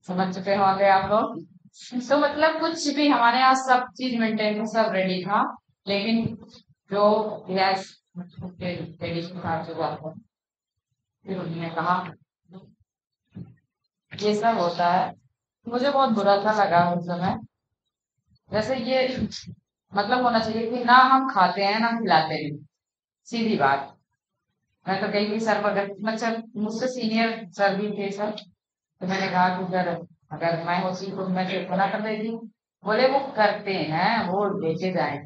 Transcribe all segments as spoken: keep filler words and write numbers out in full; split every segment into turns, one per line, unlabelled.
समझ चुके होंगे आप लोग। तो मतलब कुछ भी हमारे यहाँ सब चीज मेंटेन सब रेडी था, लेकिन जो गैस ट्रेडिशन था जो बात था, फिर उन्होंने कहा ये सब होता है। मुझे बहुत बुरा सा लगा उस समय। जैसे ये मतलब होना चाहिए कि ना हम खाते हैं ना खिलाते हैं, सीधी बात। मैं तो कहीं भी सर अगर मतलब मुझसे सीनियर सर भी थे सर, तो मैंने कहा कि अगर अगर मैं होती तो मैं सिर्फ मना कर देती। बोले वो करते हैं, वो लेके जाए।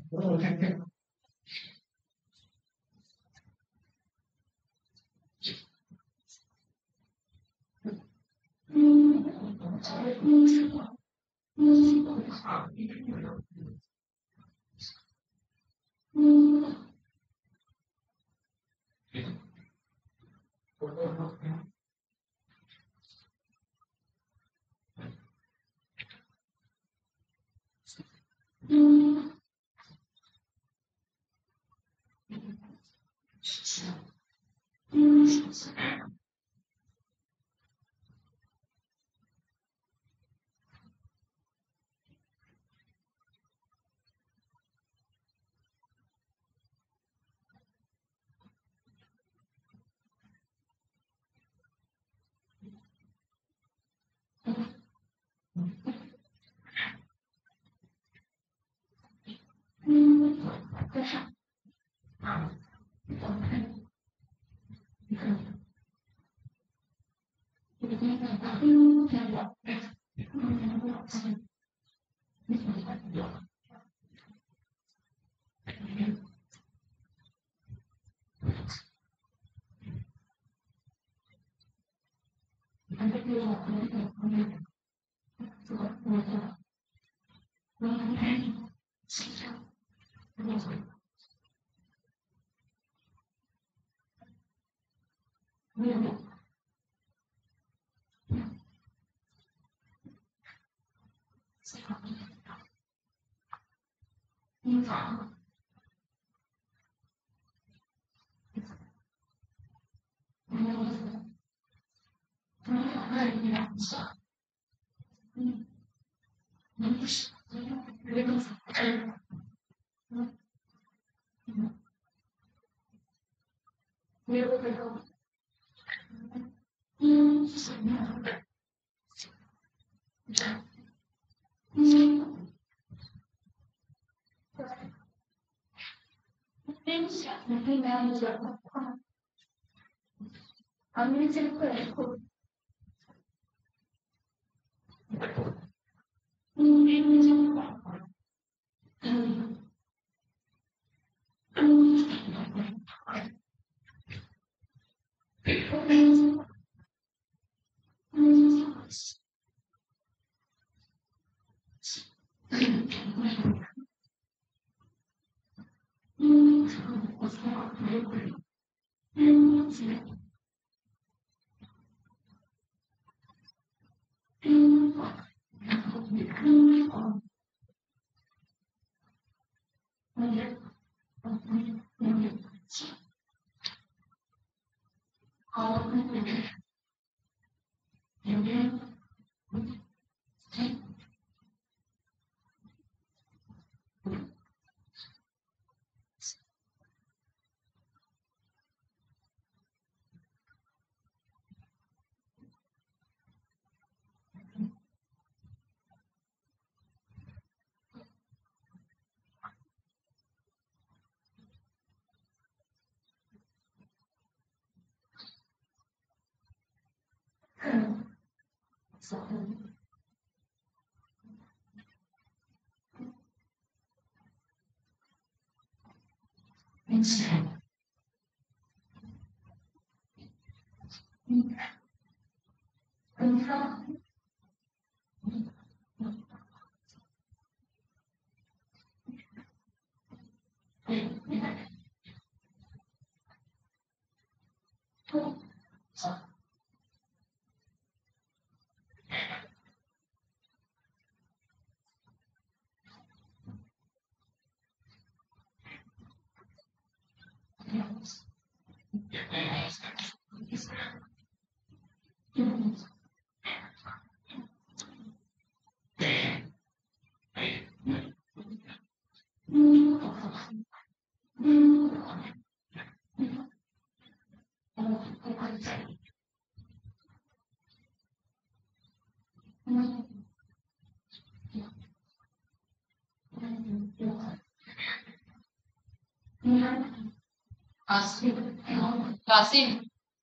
कासिम कासिम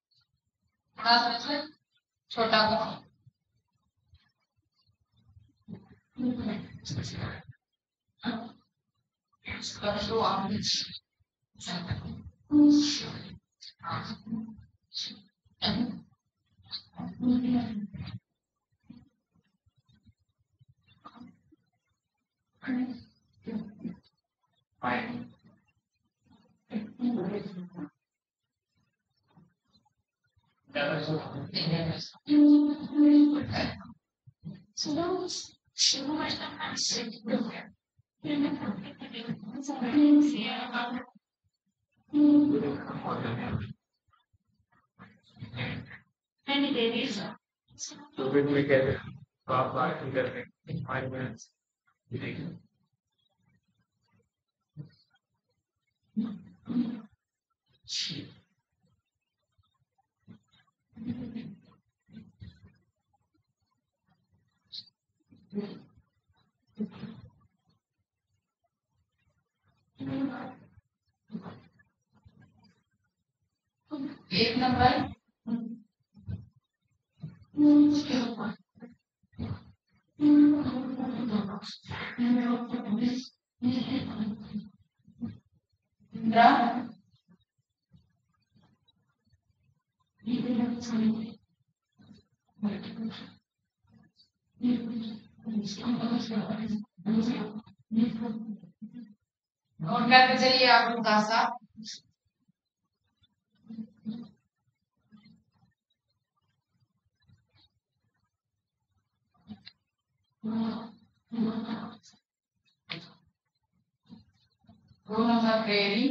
मतलब छोटा का परसों आम तो फिर मैं कहते हैं तो आप बात नहीं करते फाइव मिनट्स देखिए एक नंबर और क्या चलिए आप लोग का सा दो नंबर ट्रेनिंग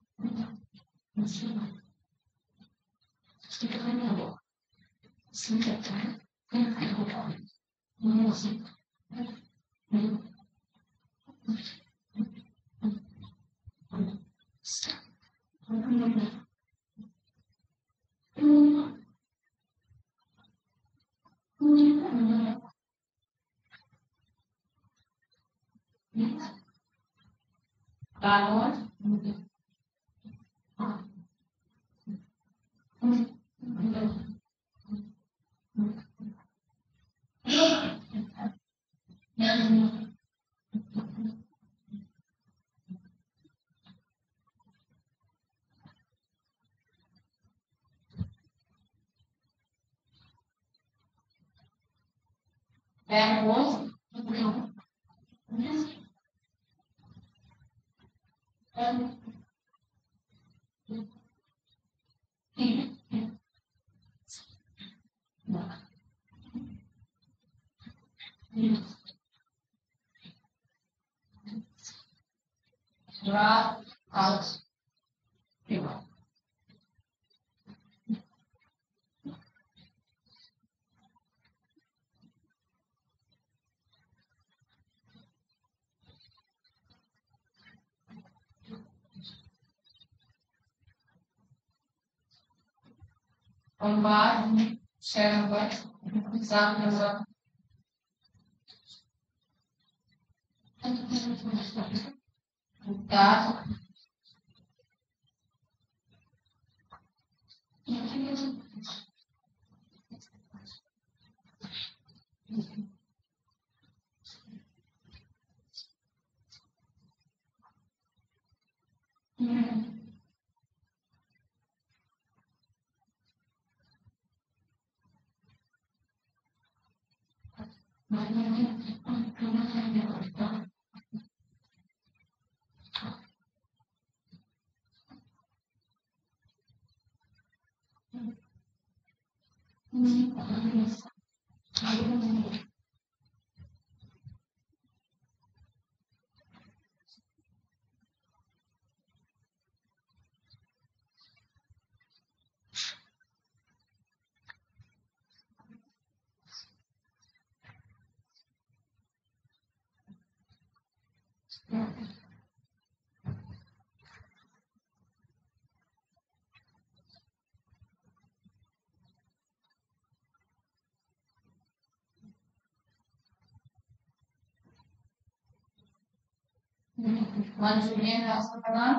कानून और बाद छह नंबर सात नंबर चार मंचूरियन रास्ता बनाना।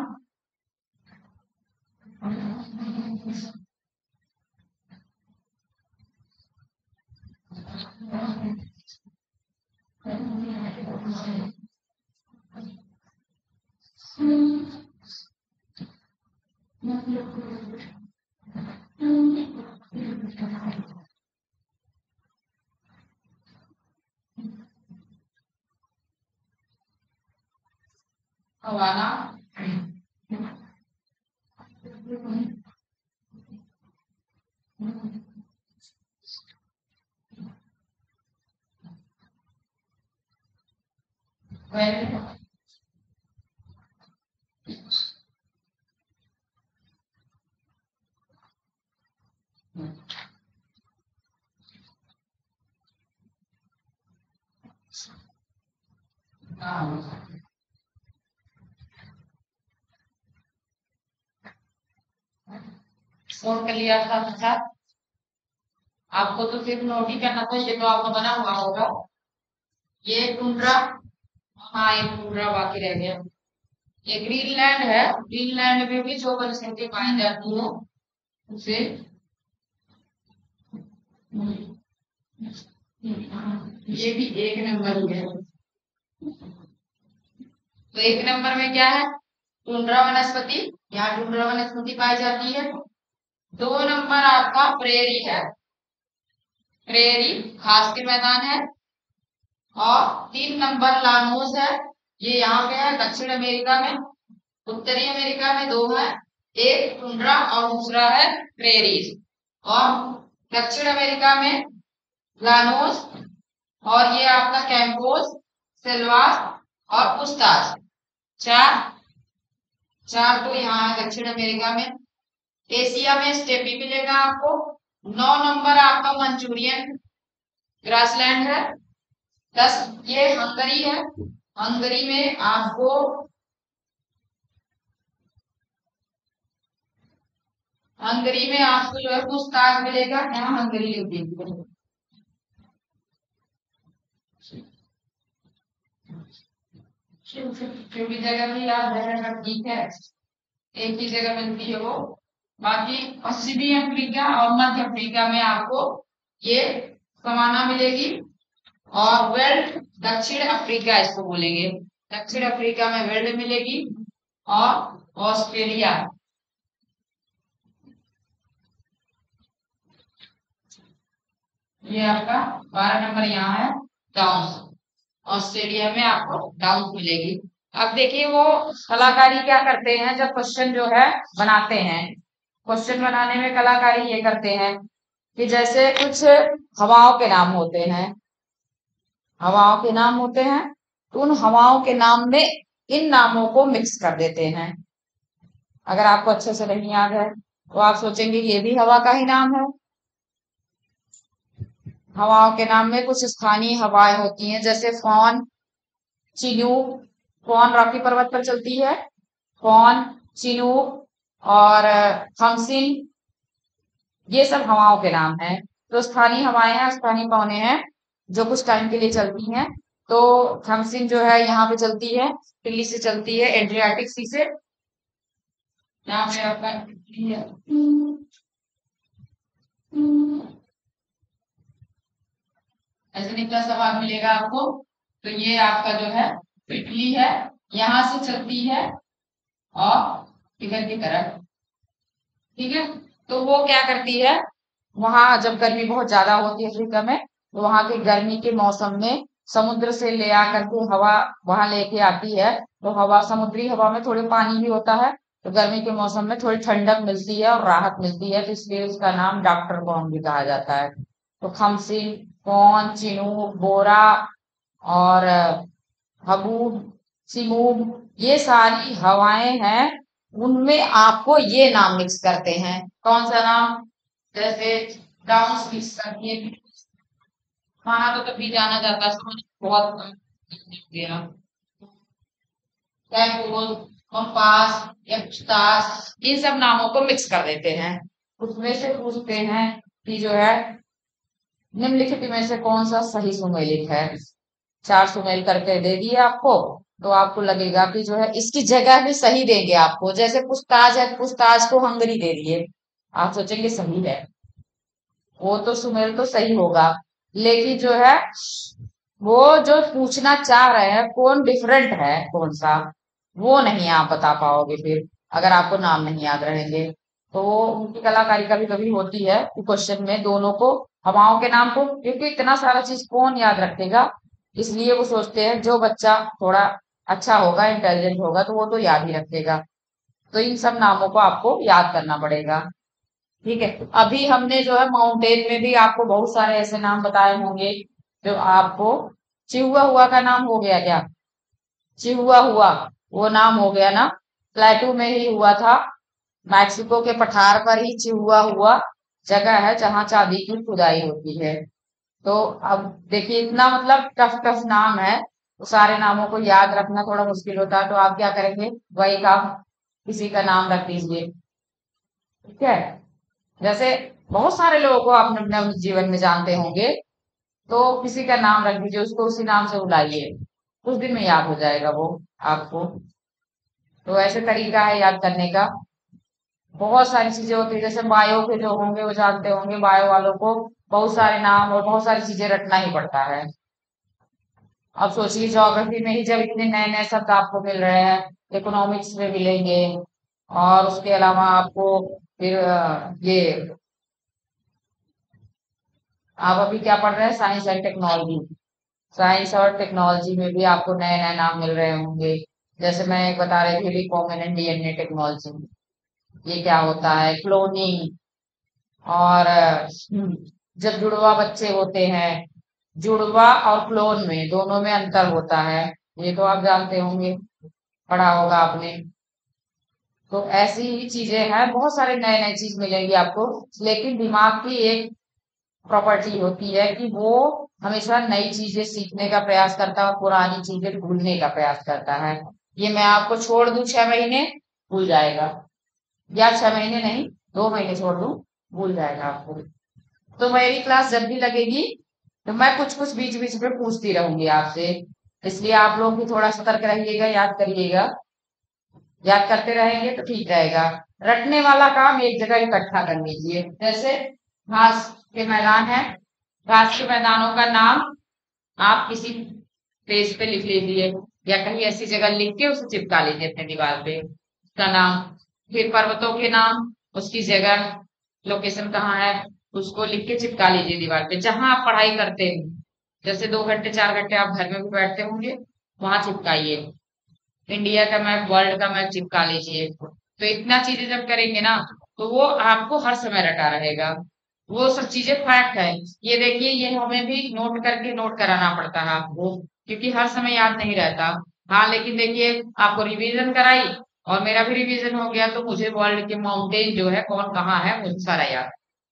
हवाला वेल नोट कर लिया था अच्छा। आपको तो सिर्फ नोट ही करना था, ये तो आपका बना हुआ होगा। ये टुंड्रा, हाँ ये टुंड्रा बाकी रह गया। ये ग्रीनलैंड है, ग्रीनलैंड में भी जो वनस्पति पाई जाती है उसे ये भी एक नंबर ही है। तो एक नंबर में क्या है? टुंड्रा वनस्पति, यहाँ टुंड्रा वनस्पति पाई जाती है। दो नंबर आपका प्रेरी है, प्रेरी घास के मैदान है। और तीन नंबर लानोस है, ये यहाँ पे है दक्षिण अमेरिका में। उत्तरी अमेरिका में दो है, एक टुंड्रा और दूसरा है प्रेरीज। और दक्षिण अमेरिका में लानोस, और ये आपका कैंपोस, सिल्वास और पुस्ताज। चार चार तो यहाँ है दक्षिण अमेरिका में। एशिया में स्टेपी मिलेगा आपको। नौ नंबर आपका मंचूरियन ग्रासलैंड है। दस ये हंगरी है, हंगरी में आपको हंगरी में आपको जो है पुस्ताज मिलेगा। यहाँ हंगरी लिख दीजिए, क्योंकि जगह में याद रहेगा, ठीक है एक ही जगह मिलती है वो। बाकी पश्चिमी अफ्रीका और मध्य अफ्रीका में आपको ये समाना मिलेगी। और वेल्ड दक्षिण अफ्रीका इसको बोलेंगे, दक्षिण अफ्रीका में वेल्ड मिलेगी। और ऑस्ट्रेलिया, ये आपका बारह नंबर यहाँ है डाउन। ऑस्ट्रेलिया में आपको डाउन मिलेगी। अब देखिए वो कलाकारी क्या करते हैं जब क्वेश्चन जो है बनाते हैं। क्वेश्चन बनाने में कलाकारी ये करते हैं कि जैसे कुछ हवाओं के नाम होते हैं, हवाओं के नाम होते हैं, तो उन हवाओं के नाम में इन नामों को मिक्स कर देते हैं। अगर आपको अच्छे से नहीं याद है तो आप सोचेंगे ये भी हवा का ही नाम है। हवाओं के नाम में कुछ स्थानीय हवाएं होती हैं, जैसे फॉन, चिनूक, फॉन रॉकी पर्वत पर चलती है, फॉन, चिनूक और खमसिन, ये सब हवाओं के नाम हैं। तो स्थानीय हवाएं हैं, स्थानीय पवने हैं जो कुछ टाइम के लिए चलती हैं। तो खमसिन जो है यहाँ पे चलती है, दिल्ली से चलती है एड्रियाटिक सी से। यहाँ पे आपका ऐसे निकला सवाल मिलेगा आपको। तो ये आपका जो है इटली है, यहां से चलती है और इधर की तरफ, ठीक है। तो वो क्या करती है, वहां जब गर्मी बहुत ज्यादा होती है अफ्रीका में, तो वहां की गर्मी के मौसम में समुद्र से ले आकर के हवा वहां लेके आती है। तो हवा, समुद्री हवा में थोड़ी पानी भी होता है, तो गर्मी के मौसम में थोड़ी ठंडक मिलती है और राहत मिलती है, तो इसलिए उसका नाम डॉक्टर बॉन भी कहा जाता है। तो खमसिन, कौन, चिनूक, बोरा और हबूब, सिमूब, ये सारी हवाएं हैं, उनमें आपको ये नाम मिक्स करते हैं। कौन सा नाम? जैसे डाउन मिक्स करती है, खाना तो कभी जाना जाता है, समझ बहुत कम गया। कंपास या पूछताछ, इन सब नामों को मिक्स कर देते हैं। उसमें से पूछते हैं कि जो है निम्नलिखित में से कौन सा सही सुमेलित है। चार सुमेल करके दे दिए आपको, तो आपको लगेगा कि जो है इसकी जगह भी सही देंगे आपको। जैसे पुछताछ है, पुछताछ को हंगरी दे दिए, आप सोचेंगे सही है, वो तो सुमेल तो सही होगा, लेकिन जो है वो जो पूछना चाह रहे हैं कौन डिफरेंट है कौन सा, वो नहीं आप बता पाओगे फिर, अगर आपको नाम नहीं याद रहेंगे। तो वो उनकी कलाकारी कभी कभी होती है कि क्वेश्चन में दोनों को, हवाओं के नाम को, क्योंकि इतना सारा चीज कौन याद रखेगा, इसलिए वो सोचते हैं जो बच्चा थोड़ा अच्छा होगा, इंटेलिजेंट होगा, तो वो तो याद ही रखेगा। तो इन सब नामों को आपको याद करना पड़ेगा। ठीक है। अभी हमने जो है माउंटेन में भी आपको बहुत सारे ऐसे नाम बताए होंगे जो आपको, चिहुआ हुआ का नाम हो गया क्या, चिहुआ हुआ, वो नाम हो गया ना, प्लेटू में ही हुआ था, मैक्सिको के पठार पर ही चिहुआ हुआ जगह है जहां चांदी की खुदाई होती है। तो अब देखिए इतना मतलब टफ टफ नाम है, तो सारे नामों को याद रखना थोड़ा मुश्किल होता है, तो आप क्या करेंगे, वही काम, किसी का नाम रख दीजिए। ठीक है। जैसे बहुत सारे लोगों को आपने अपने अपने जीवन में जानते होंगे, तो किसी का नाम रख दीजिए, उसको उसी नाम से बुलाइए, कुछ दिन में याद हो जाएगा वो आपको। तो ऐसे तरीका है याद करने का। बहुत सारी चीजें होती है, जैसे बायो के जो होंगे वो जानते होंगे, बायो वालों को बहुत सारे नाम और बहुत सारी चीजें रटना ही पड़ता है। अब सोचिए ज्योग्राफी में ही जब इतने नए नए शब्द आपको मिल रहे हैं, इकोनॉमिक्स में मिलेंगे, और उसके अलावा आपको फिर अ, ये, आप अभी क्या पढ़ रहे हैं, साइंस एंड टेक्नोलॉजी, साइंस और टेक्नोलॉजी में भी आपको नए नए नाम मिल रहे होंगे। जैसे मैं एक बता रही थी रिकॉम्बिनेंट डीएनए टेक्नोलॉजी, ये क्या होता है, क्लोनिंग, और अ, जब जुड़वा बच्चे होते हैं, जुड़वा और क्लोन में दोनों में अंतर होता है, ये तो आप जानते होंगे, पढ़ा होगा आपने। तो ऐसी ही चीजें हैं, बहुत सारे नए नए चीज मिलेंगी आपको, लेकिन दिमाग की एक प्रॉपर्टी होती है कि वो हमेशा नई चीजें सीखने का प्रयास करता है और पुरानी चीजें भूलने का प्रयास करता है। ये मैं आपको छोड़ दूं छह महीने, भूल जाएगा, या छह महीने नहीं, दो महीने छोड़ दूं, भूल जाएगा आपको। तो मेरी क्लास जब भी लगेगी, तो मैं कुछ कुछ बीच बीच में पूछती रहूंगी आपसे, इसलिए आप लोग भी थोड़ा सतर्क रहिएगा, याद करिएगा, याद करते रहेंगे तो ठीक रहेगा। रटने वाला काम एक जगह इकट्ठा कर लीजिए, जैसे घास के मैदान है, घास के मैदानों का नाम आप किसी पेज पे लिख लीजिए, या कहीं ऐसी जगह लिख के उसे चिपका लीजिए अपने दीवार पे, उसका नाम। फिर पर्वतों के नाम, उसकी जगह, लोकेशन कहाँ है, उसको लिख के चिपका लीजिए दीवार पे, जहां आप पढ़ाई करते हैं, जैसे दो घंटे चार घंटे आप घर में भी बैठते होंगे, वहां चिपकाइए। इंडिया का मैप, वर्ल्ड का मैप चिपका लीजिए। तो इतना चीजें जब करेंगे ना, तो वो आपको हर समय रटा रहेगा, वो सब चीजें फैक्ट है। ये देखिए, ये हमें भी नोट करके नोट कराना पड़ता है आपको, क्योंकि हर समय याद नहीं रहता। हाँ लेकिन देखिए, आपको रिवीजन कराई और मेरा भी रिवीजन हो गया, तो मुझे वर्ल्ड के माउंटेन जो है कौन कहाँ है मुझे सारा याद।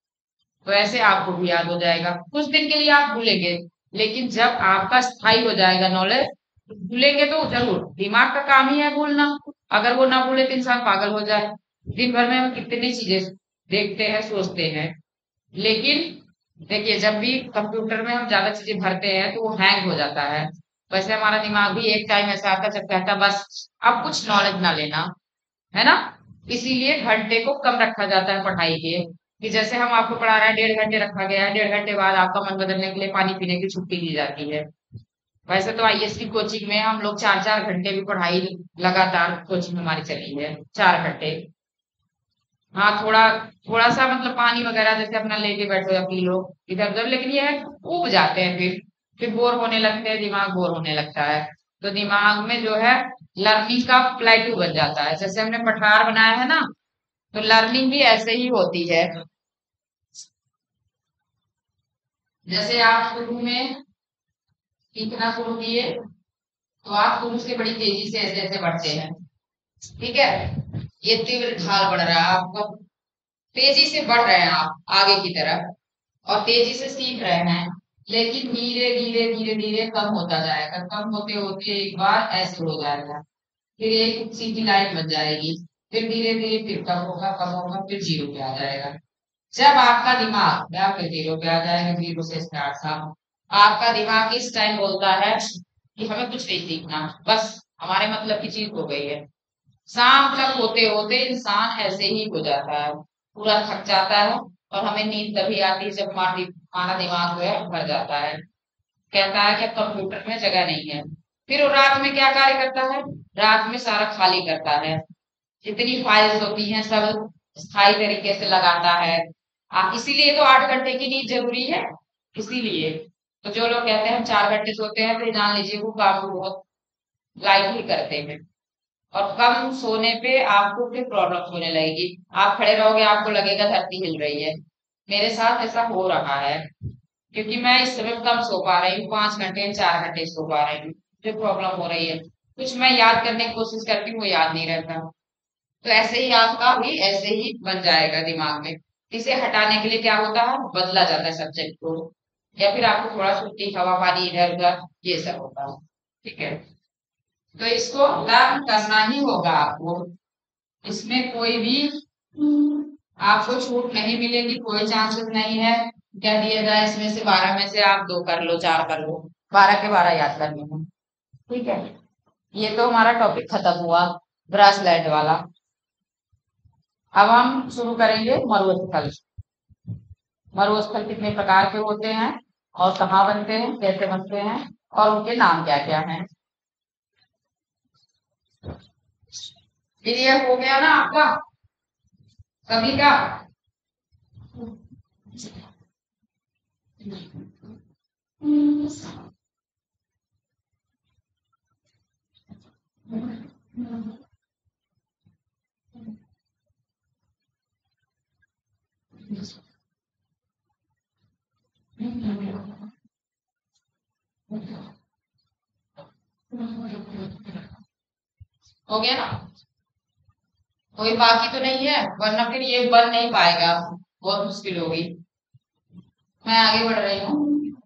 तो ऐसे आपको भी याद हो जाएगा, कुछ दिन के लिए आप भूलेंगे, लेकिन जब आपका स्थायी हो जाएगा नॉलेज, भूलेंगे तो जरूर, दिमाग का काम ही है भूलना। अगर वो ना भूले तो इंसान पागल हो जाए। दिन भर में हम कितनी चीजें देखते हैं, सोचते हैं, लेकिन देखिए जब भी कंप्यूटर में हम ज्यादा चीजें भरते हैं तो वो हैंग हो जाता है। वैसे हमारा दिमाग भी एक टाइम ऐसा आता है जब कहता है बस अब कुछ नॉलेज ना लेना, है ना। इसीलिए घंटे को कम रखा जाता है पढ़ाई के, कि जैसे हम आपको पढ़ा रहे हैं डेढ़ घंटे रखा गया है, डेढ़ घंटे बाद आपका मन बदलने के लिए पानी पीने की छुट्टी दी जाती है। वैसे तो आईएएस की कोचिंग में हम लोग चार चार घंटे भी पढ़ाई, लगातार कोचिंग हमारी चली है चार घंटे। हाँ थोड़ा, थोड़ा सा मतलब पानी वगैरह जैसे अपना लेके बैठो या पी लो इधर उधर, लेकिन ये है ऊब जाते हैं, फिर फिर बोर होने लगते हैं, दिमाग बोर होने लगता है। तो दिमाग में जो है लर्निंग का प्लेटू बन जाता है, जैसे हमने पठार बनाया है ना, तो लर्निंग भी ऐसे ही होती है। जैसे आप शुरू में सीखना शुरू किए, तो आप शुरू से बड़ी तेजी से ऐसे ऐसे बढ़ते हैं, ठीक है। ये तीव्र ढाल बढ़ रहा है आपका, तेजी से बढ़ रहे हैं आप आगे की तरफ, और तेजी से सीख रहे हैं, लेकिन धीरे धीरे धीरे धीरे कम होता जाएगा, कम होते होते एक बार ऐसे हो जाएगा, फिर एक सीधी लाइन बन जाएगी, फिर धीरे धीरे फिर कम होगा, कम होगा, फिर जीरो पे आ जाएगा। जब आपका दिमाग या फिर जीरो पे आ जाएगा, जीरो से स्टार्ट था, आपका दिमाग इस टाइम बोलता है कि हमें कुछ नहीं सीखना, बस हमारे मतलब की चीज हो गई है। शाम तक होते होते इंसान ऐसे ही हो जाता है, पूरा थक जाता है, और हमें नींद तभी आती है जब हमारी हमारा दिमाग जो है भर जाता है, कहता है कि अब कंप्यूटर में जगह नहीं है। फिर वो रात में क्या कार्य करता है, रात में सारा खाली करता है, जितनी फाइल्स होती हैं सब स्थायी तरीके से लगाता है। आ, इसीलिए तो आठ घंटे की नींद जरूरी है। इसीलिए तो जो लोग कहते हैं हम चार घंटे सोते हैं, फिर जान लीजिए वो काम को बहुत लाइट ही करते हैं। और कम सोने पे आपको फिर प्रॉब्लम होने लगेगी, आप खड़े रहोगे आपको लगेगा धरती हिल रही है। मेरे साथ ऐसा हो रहा है, क्योंकि मैं इस समय कम सो पा रही हूँ, पांच घंटे चार घंटे सो पा रही हूँ, जो प्रॉब्लम हो रही है। कुछ मैं याद करने की कोशिश करती हूँ, वो याद नहीं रहता। तो ऐसे ही आपका भी ऐसे ही बन जाएगा दिमाग में। इसे हटाने के लिए क्या होता है, बदला जाता है सब्जेक्ट को, या फिर आपको थोड़ा छुट्टी हवा पानी इधर उधर ये सब होता है। ठीक है, तो इसको लर्न करना ही होगा आपको। इसमें कोई भी आपको छूट नहीं मिलेगी, कोई चांसेस नहीं है क्या दिया जाए इसमें से बारह में से आप दो कर लो चार कर लो, बारह के बारह याद करने हैं। ठीक है, ये तो हमारा टॉपिक खत्म हुआ ग्रासलैंड वाला। अब हम शुरू करेंगे मरुस्थल। मरुस्थल कितने प्रकार के होते हैं, और कहाँ बनते हैं, कैसे बनते हैं, और उनके नाम क्या क्या हैं। क्लियर हो गया ना आपका सभी का। हो गया ना, कोई बाकी तो नहीं है, वरना फिर ये बन नहीं पाएगा, बहुत मुश्किल होगी। मैं आगे बढ़ रही हूँ।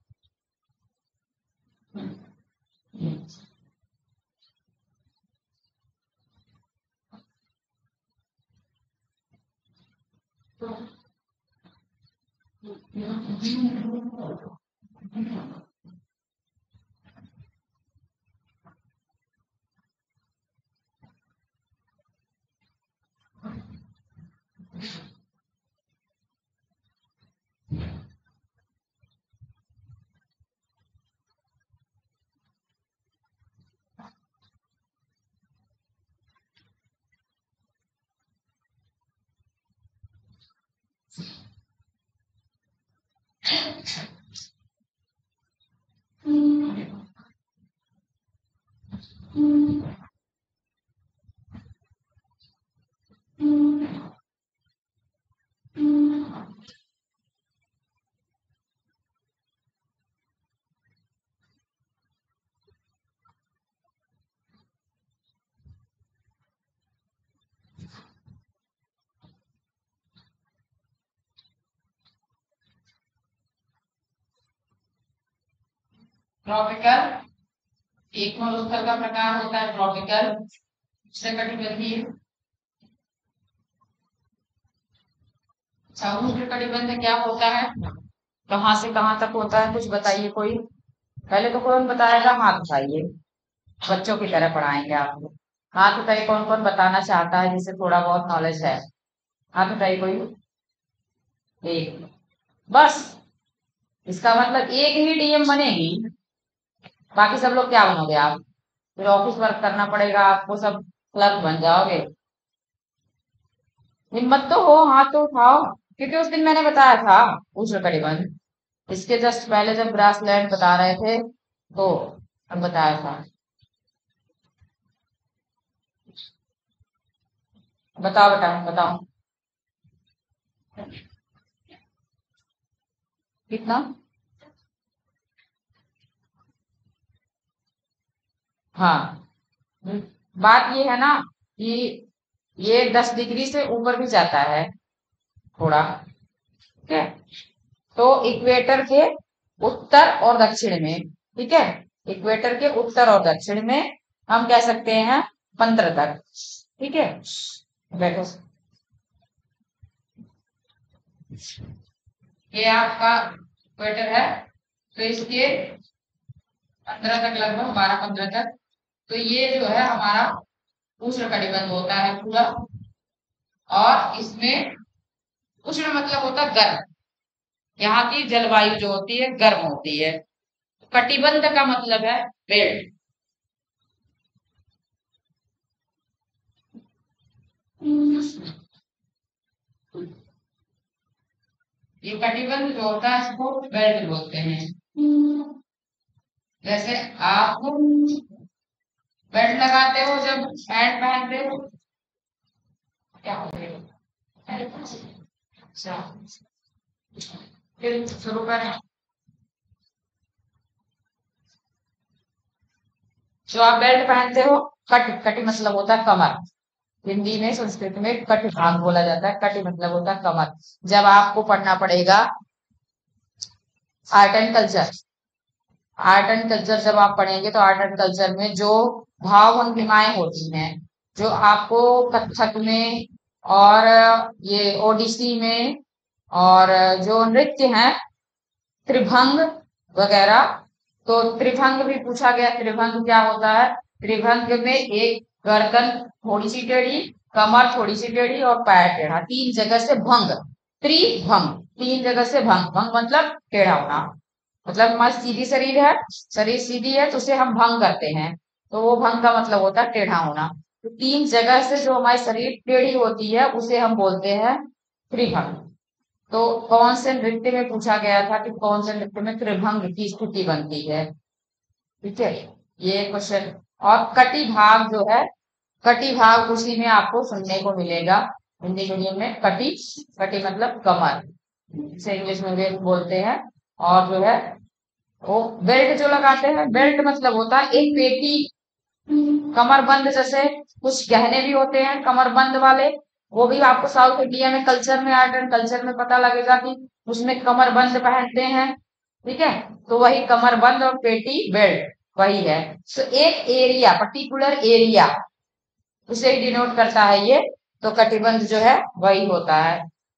ट्रॉपिकल एक मरुस्थल का प्रकार होता है ट्रॉपिकल, उष्णकटिबंधीय। उष्णकटिबंध क्या होता है, कहाँ से कहाँ तक होता है, कुछ बताइए कोई। पहले तो कौन बताएगा, हाथ उठाइए, बच्चों की तरह पढ़ाएंगे आपको। हाथ उठाइए कौन कौन बताना चाहता है जिसे थोड़ा बहुत नॉलेज है, हाथ उठाइए कोई। एक, बस, इसका मतलब एक ही डीएम बनेगी, बाकी सब लोग क्या बनोगे आप, फिर ऑफिस वर्क करना पड़ेगा आपको, सब क्लर्क बन जाओगे। हिम्मत तो हो, हाथ तो उठाओ, क्योंकि उस दिन मैंने बताया था उष्णकटिबंध, इसके जस्ट पहले जब ग्रासलैंड बता रहे थे तो अब बताया था। बताओ बेटा बताओ, कितना। हाँ, बात ये है ना कि ये दस डिग्री से ऊपर भी जाता है थोड़ा। ठीक है, तो इक्वेटर के उत्तर और दक्षिण में, ठीक है, इक्वेटर के उत्तर और दक्षिण में हम कह सकते हैं पंद्रह तक। ठीक है, बैठो। ये आपका इक्वेटर है, तो इसके पंद्रह तक, लगभग बारह पंद्रह तक तो ये जो है हमारा उष्ण कटिबंध होता है पूरा। और इसमें उष्ण मतलब होता है गर्म, यहाँ की जलवायु जो होती है गर्म होती है। कटिबंध का मतलब है बेल्ट। ये कटिबंध जो होता है इसको बेल्ट बोलते हैं। जैसे आप बेल्ट लगाते हो जब पैंट पहनते हो, क्या होते हो? अच्छा, फिर शुरू करें। जो आप बेल्ट पहनते हो, कट कटी मतलब होता है कमर। हिंदी में संस्कृत में कट भाग बोला जाता है, कटी मतलब होता है कमर। जब आपको पढ़ना पड़ेगा art and culture, art and culture जब आप पढ़ेंगे तो आर्ट एंड कल्चर में जो भाव भंगिमाएं होती हैं, जो आपको कथक में और ये ओडिसी में और जो नृत्य हैं त्रिभंग वगैरह, तो त्रिभंग भी पूछा गया। त्रिभंग क्या होता है? त्रिभंग में एक गर्दन थोड़ी सी टेढ़ी, कमर थोड़ी सी टेढ़ी और पैर टेढ़ा, तीन जगह से भंग। त्रिभंग, तीन जगह से भंग। भंग मतलब टेढ़ा होना, मतलब हमारी सीधी शरीर है, शरीर सीधी है तो उसे हम भंग करते हैं, तो वो भंग का मतलब होता है टेढ़ा होना। तो तीन जगह से जो हमारी शरीर टेढ़ी होती है उसे हम बोलते हैं त्रिभंग। तो कौन से नृत्य में पूछा गया था कि कौन से नृत्य में त्रिभंग की स्थिति बनती है? ठीक है, ये क्वेश्चन। और कटी भाग जो है, कटी भाग उसी में आपको सुनने को मिलेगा हिंदी मीडियम में। कटी, कटी मतलब कमर, इसे इंग्लिश में बेल्ट बोलते हैं। और जो है वो बेल्ट जो लगाते हैं, बेल्ट मतलब होता है एक पेटी, कमरबंद। जैसे कुछ गहने भी होते हैं कमरबंद वाले, वो भी आपको साउथ इंडिया में कल्चर में, आर्ट एंड कल्चर में पता लगेगा कि उसमें कमरबंद पहनते हैं। ठीक है, तो वही कमरबंद और पेटी बेल्ट वही है। तो एक एरिया, पर्टिकुलर एरिया उसे डिनोट करता है ये। तो कटिबंध जो है वही होता है।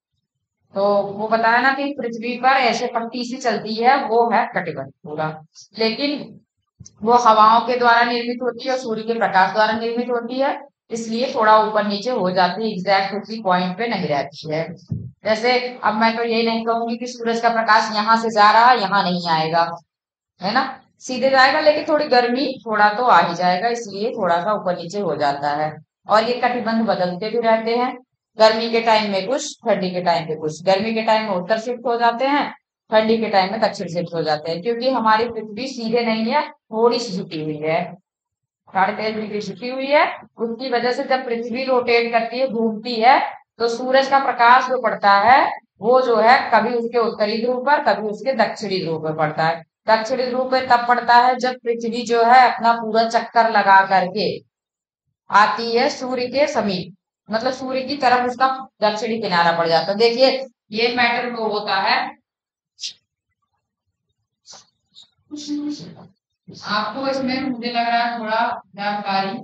तो वो बताया ना कि पृथ्वी पर ऐसे पट्टी सी चलती है, वो है कटिबंध पूरा। लेकिन वो हवाओं के द्वारा निर्मित होती है और सूर्य के प्रकाश द्वारा निर्मित होती है, इसलिए थोड़ा ऊपर नीचे हो जाती है, एग्जैक्ट उसी पॉइंट पे नहीं रहती है। जैसे अब मैं तो ये नहीं कहूंगी कि सूरज का प्रकाश यहाँ से जा रहा है यहाँ नहीं आएगा, है ना, सीधे जाएगा, लेकिन थोड़ी गर्मी थोड़ा तो आ ही जाएगा, इसलिए थोड़ा सा ऊपर नीचे हो जाता है। और ये कटिबंध बदलते भी रहते हैं, गर्मी के टाइम में कुछ, ठंडी के टाइम पे कुछ। गर्मी के टाइम में उत्तर शिफ्ट हो जाते हैं, ठंडी के टाइम में दक्षिण शिफ्ट हो जाते हैं, क्योंकि हमारी पृथ्वी सीधे नहीं है, थोड़ी सी झुकी हुई है, साढ़े तेईस डिग्री झुकी हुई है। उसकी वजह से जब पृथ्वी रोटेट करती है, घूमती है, तो सूरज का प्रकाश जो पड़ता है वो जो है कभी उसके उत्तरी ध्रुव पर, कभी उसके दक्षिणी ध्रुव पर पड़ता है। दक्षिणी ध्रुव पे तब पड़ता है जब पृथ्वी जो है अपना पूरा चक्कर लगा करके आती है सूर्य के समीप, मतलब सूर्य की तरफ उसका दक्षिणी किनारा पड़ जाता है। देखिए ये मैटर वो होता है, आपको इसमें मुझे लग रहा है थोड़ा जानकारी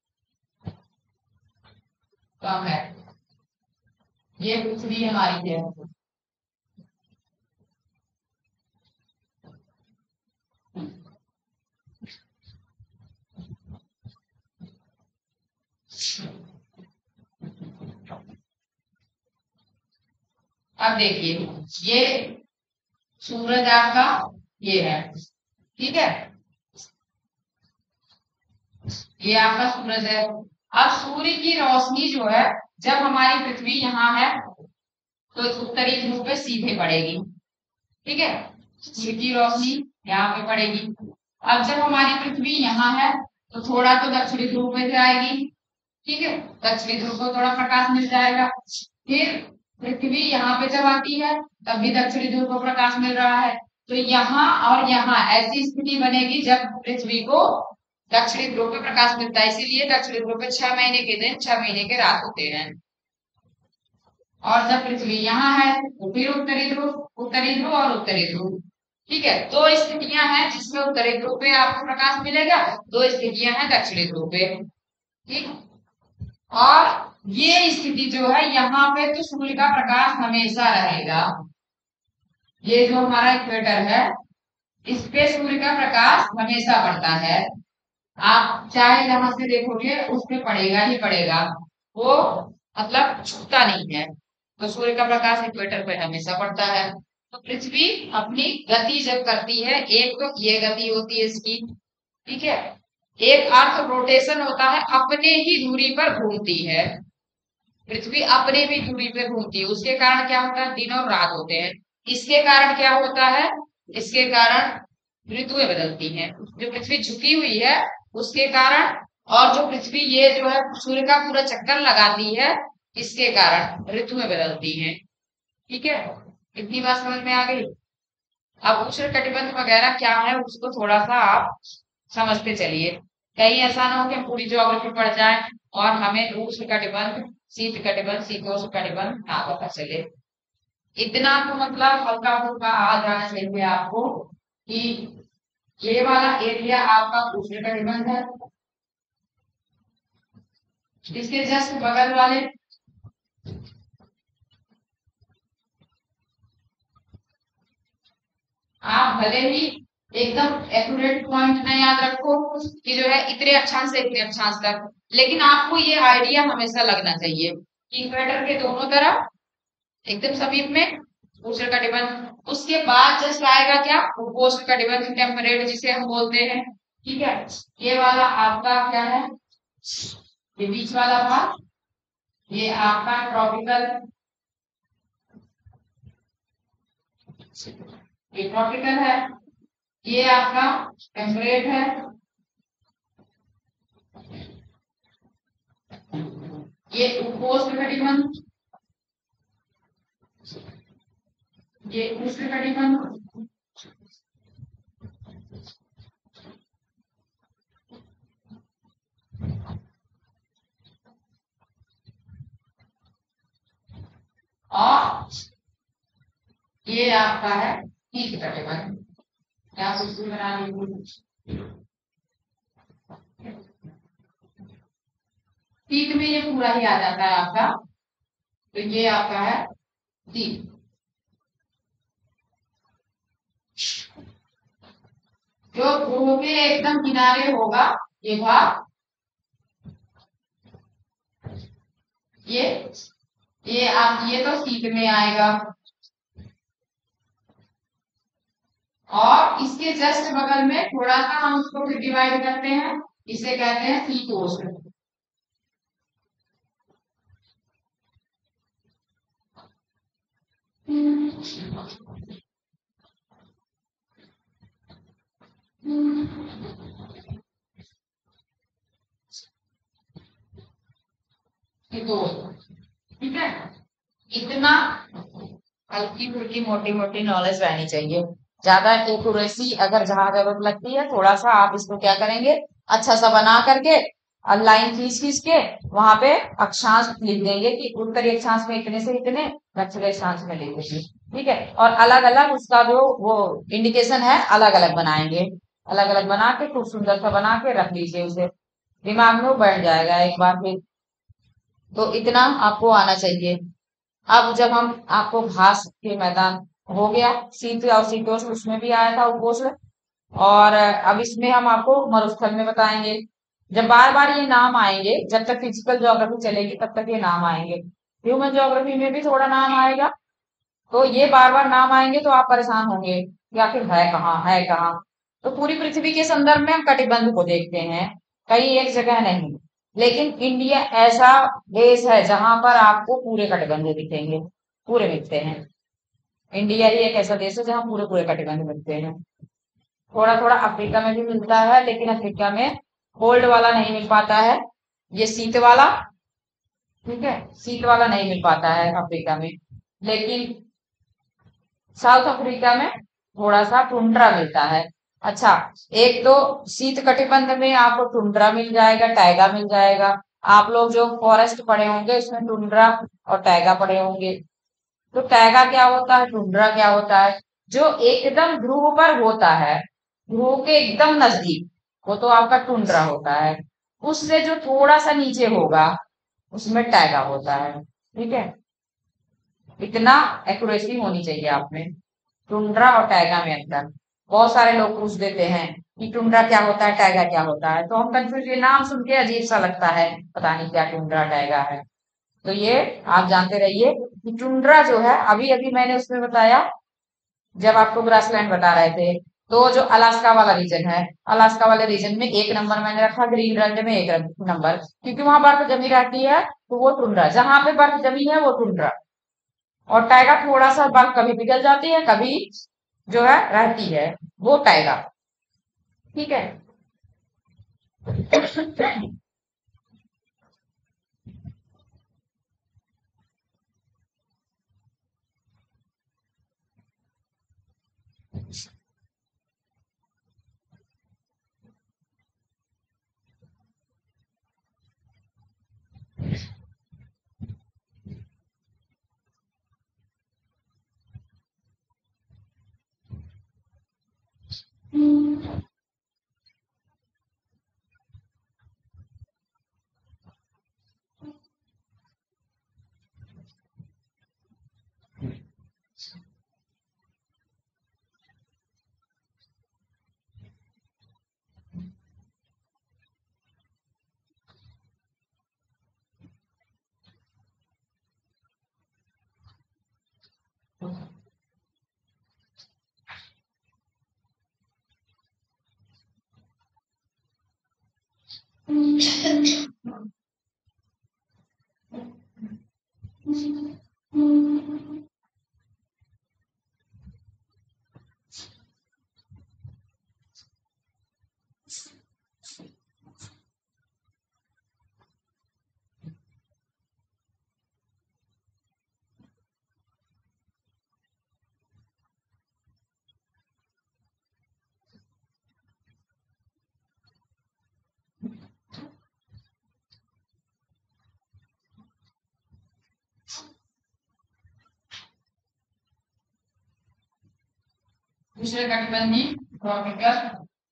कम है। ये पृथ्वी हमारी है, अब देखिए ये सूरज आपका ये है, ठीक है, ये आपका सूरज है। अब सूर्य की रोशनी जो है जब हमारी पृथ्वी यहाँ है तो उत्तरी ध्रुव पे सीधे पड़ेगी, ठीक है, सूर्य की रोशनी यहाँ पे पड़ेगी। अब जब हमारी पृथ्वी यहाँ है तो थोड़ा तो दक्षिणी ध्रुव में से आएगी, ठीक है, दक्षिणी ध्रुव को थोड़ा प्रकाश मिल जाएगा। फिर पृथ्वी यहाँ पे जब आती है तब भी दक्षिणी ध्रुव को प्रकाश मिल रहा है, तो यहाँ और यहाँ ऐसी स्थिति बनेगी जब पृथ्वी को दक्षिणी ध्रुव पे प्रकाश मिलता है। इसीलिए दक्षिणी ध्रुव पे छह महीने के दिन, छह महीने के रात होते हैं। और जब पृथ्वी यहाँ है तो फिर उत्तरी ध्रुव, उत्तरी ध्रुव और उत्तरी ध्रुव, ठीक है। दो स्थितियां हैं जिसमें उत्तरी ध्रुव पे आपको प्रकाश मिलेगा, दो स्थितियां हैं दक्षिणी ध्रुव पे, ठीक। और ये स्थिति जो है यहाँ पे तो सूर्य का प्रकाश हमेशा रहेगा। ये जो हमारा इक्वेटर है इस पे सूर्य का प्रकाश हमेशा पड़ता है। आप चाहे जहां से देखोगे उसमें पड़ेगा ही पड़ेगा, वो मतलब छूटता नहीं है। तो सूर्य का प्रकाश इक्वेटर पे हमेशा पड़ता है। तो पृथ्वी अपनी गति जब करती है, एक तो ये गति होती है इसकी, ठीक है, एक अर्थ रोटेशन होता है, अपने ही दूरी पर घूमती है। पृथ्वी अपने भी दूरी पे घूमती है, उसके कारण क्या होता है, दिन और रात होते हैं। इसके कारण क्या होता है, इसके कारण ऋतुएं बदलती हैं। जो पृथ्वी झुकी हुई है उसके कारण, और जो पृथ्वी ये जो है सूर्य का पूरा चक्कर लगाती है, इसके कारण ऋतुएं बदलती हैं। ठीक है, इतनी बात समझ में आ गई। अब उष्ण कटिबंध वगैरह क्या है उसको थोड़ा सा आप समझते चलिए, कहीं ऐसा ना हो कि हम पूरी ज्योग्राफी पढ़ जाए और हमें उष्ण कटिबंध, शीत कटिबंध, शीतोष्ण कटिबंध ना पता चले। इतना तो मतलब हल्का फुल्का आ जाना चाहिए आपको कि ये वाला एरिया आपका उष्ण कटिबंध है, इसके जस्ट बगल वाले आप भले ही एकदम एक्यूरेट पॉइंट न याद रखो कि जो है इतने अक्षांश से इतने अक्षांश तक, लेकिन आपको ये आइडिया हमेशा लगना चाहिए कि इक्वेटर के दोनों तरफ एकदम समीप में उष्ण कटिबंध, उसके बाद जस्ट आएगा क्या, उपोष्ण कटिबंध, टेम्परेट जिसे हम बोलते हैं। ठीक है, ये वाला आपका क्या है, ये बीच वाला भाग, ये आपका ट्रॉपिकल, ये ट्रॉपिकल है, ये आपका टेम्परेट है, ये उपोष्ण कटिबंध, ये उष्ण कटिबंध, और ये आपका है शीत कटिबंध। क्या कुछ भी बना लीजिए, शीत में ये पूरा ही आ जाता है आपका, तो ये आपका है शीत। जो ध्रुव के एकदम किनारे होगा ये भाग, ये ये आप ये तो शीत में आएगा, और इसके जस्ट बगल में थोड़ा सा हम उसको फिर डिवाइड करते हैं, इसे कहते हैं शीतोष्ण। ठीक है, इतना हल्की फुल्की मोटी मोटी नॉलेज रहनी चाहिए, ज्यादा एक्यूरेसी अगर जहां जरूरत लगती है थोड़ा सा आप इसको क्या करेंगे, अच्छा सा बना करके और लाइन खींच खींच के वहां पे अक्षांश लिख देंगे कि उत्तरी अक्षांश में इतने से इतने, दक्षिणी अक्षांश में लिख देंगे। ठीक है, और अलग अलग उसका जो वो इंडिकेशन है अलग अलग बनाएंगे, अलग अलग बना के खूब सुंदर सा बना के रख लीजिए, उसे दिमाग में बैठ जाएगा एक बार फिर। तो इतना आपको आना चाहिए। अब जब हम आपको घास के मैदान हो गया, शीत और शीतोष्ण उसमें भी आया था उपोष्ण, और अब इसमें हम आपको मरुस्थल में बताएंगे। जब बार बार ये नाम आएंगे, जब तक फिजिकल ज्योग्राफी चलेगी तब तक ये नाम आएंगे, ह्यूमन ज्योग्राफी में भी थोड़ा नाम आएगा, तो ये बार बार नाम आएंगे तो आप परेशान होंगे कि आखिर है कहाँ है कहाँ। तो पूरी पृथ्वी के संदर्भ में हम कटिबंध को देखते हैं, कहीं एक जगह नहीं, लेकिन इंडिया ऐसा देश है जहां पर आपको पूरे कटिबंध दिखेंगे, पूरे मिलते हैं। इंडिया ही एक ऐसा देश है जहां पूरे पूरे कटिबंध मिलते हैं। थोड़ा थोड़ा अफ्रीका में भी मिलता है, लेकिन अफ्रीका में कोल्ड वाला नहीं मिल पाता है, ये शीत वाला, ठीक है, शीत वाला नहीं मिल पाता है अफ्रीका में। लेकिन साउथ अफ्रीका में थोड़ा सा टुंड्रा मिलता है। अच्छा, एक तो शीत कटिबंध में आपको टुंड्रा मिल जाएगा, टैगा मिल जाएगा। आप लोग जो फॉरेस्ट पढ़े होंगे उसमें टुंड्रा और टैगा पढ़े होंगे। तो टैगा क्या होता है, टुंड्रा क्या होता है, जो एकदम ध्रुव पर होता है, ध्रुव के एकदम नजदीक, वो तो आपका टुंड्रा होता है। उससे जो थोड़ा सा नीचे होगा उसमें टैगा होता है। ठीक है, इतना एक्यूरेसी होनी चाहिए आप में, टुंड्रा और टैगा में अंतर। बहुत सारे लोग पूछ देते हैं कि टुंड्रा क्या होता है, टाइगा क्या होता है, तो हम कंफ्यूज, ये नाम सुन के अजीब सा लगता है, पता नहीं क्या टुंड्रा टाइगा है। तो ये आप जानते रहिए कि टुंड्रा जो है, अभी अभी मैंने उसमें बताया, जब आपको ग्रासलैंड बता रहे थे, तो जो अलास्का वाला रीजन है, अलास्का वाले रीजन में एक नंबर मैंने रखा, ग्रीनलैंड में एक नंबर, क्योंकि वहां बर्फ जमी रहती है, तो वो टुंड्रा, जहां पे बर्फ जमी है वो टुंड्रा। और टाइगा थोड़ा सा बर्फ कभी पिघल जाती है, कभी जो है रहती है, वो टाइगा। ठीक है। दूसरे कटिबंधी ट्रॉपिकल।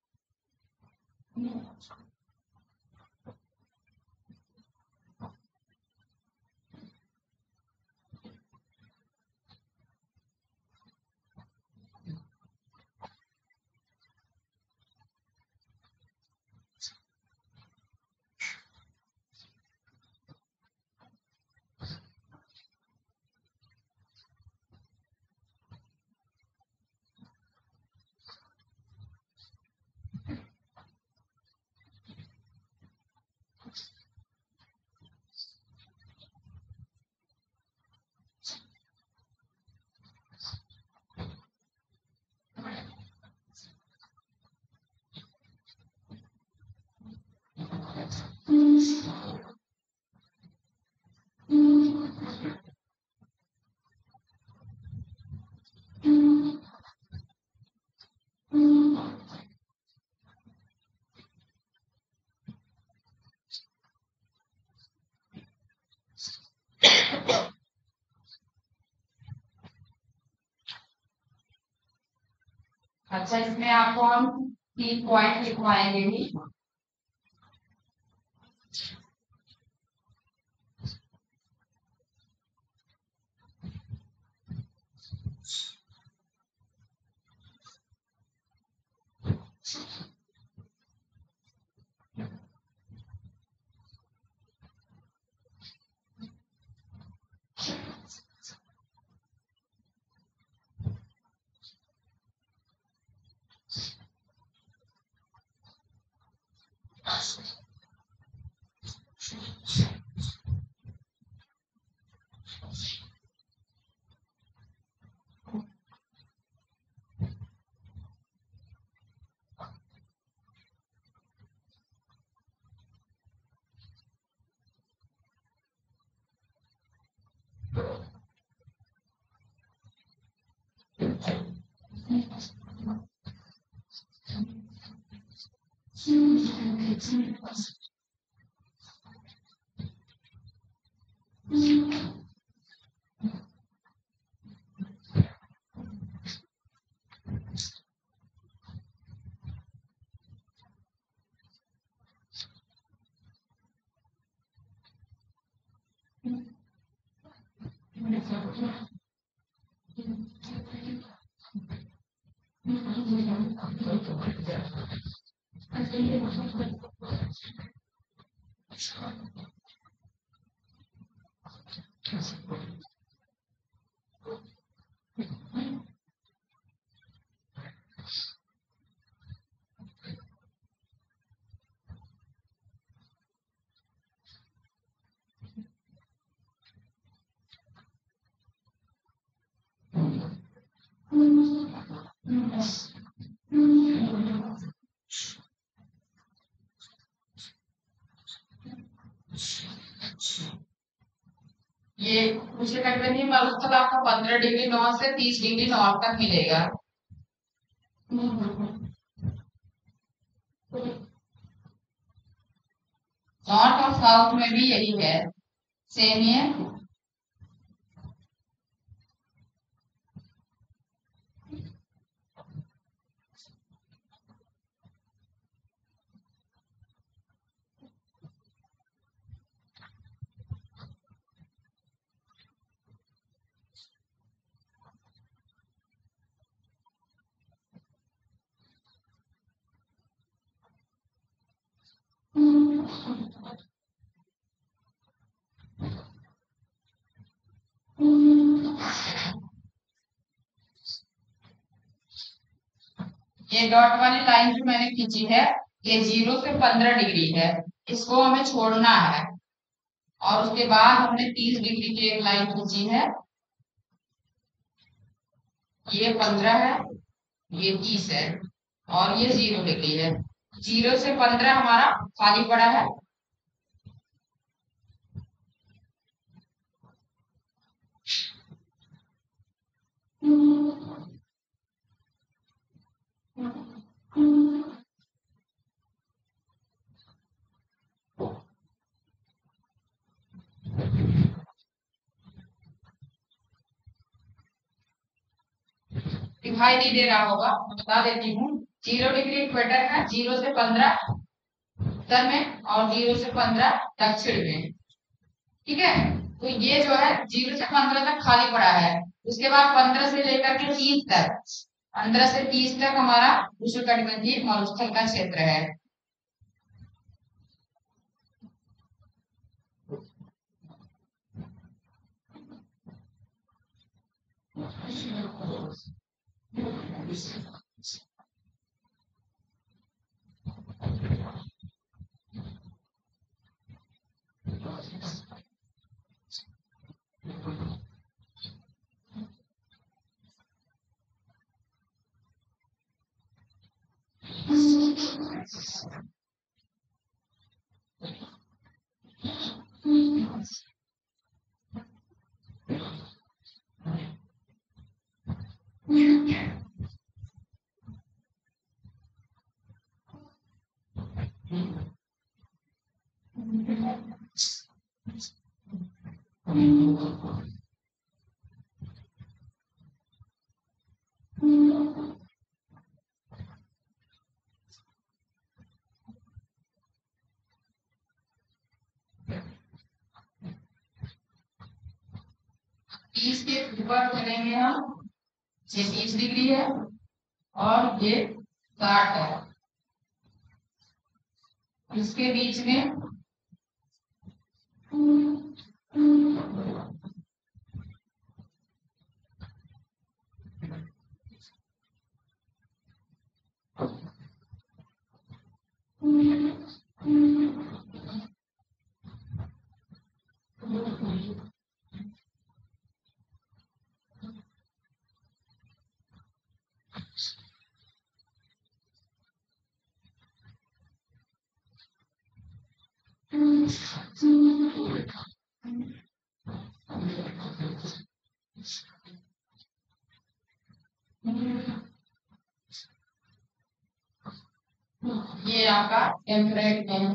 अच्छा, इसमें आपको हम तीन पॉइंट लिखवाएंगे भी। ये मुझे कटनी मरुस्थल आपको पंद्रह डिग्री नॉर्थ से तीस डिग्री नॉर्थ तक मिलेगा। नॉर्थ और साउथ में भी यही है, सेम ही है। ये डॉट वाली लाइन जो मैंने खींची है ये जीरो से पंद्रह डिग्री है, इसको हमें छोड़ना है। और उसके बाद हमने तीस डिग्री की एक लाइन खींची है, ये पंद्रह है, ये तीस है और ये जीरो डिग्री है। जीरो से पंद्रह हमारा खाली पड़ा है। दिखाई नहीं दे रहा होगा, बता देती हूँ। जीरो डिग्री इक्वेटर है, जीरो से पंद्रह उत्तर में और जीरो से पंद्रह दक्षिण में। ठीक है, तो ये जो है जीरो से पंद्रह तक खाली पड़ा है। उसके बाद पंद्रह से लेकर के तीस तक, पंद्रह से तीस तक हमारा उष्णकटिबंधीय मरुस्थल का क्षेत्र है। तीस के ऊपर चलेंगे हम, ये तीस डिग्री है और ये साठ है। इसके बीच में ये आपका टेम्परेट है।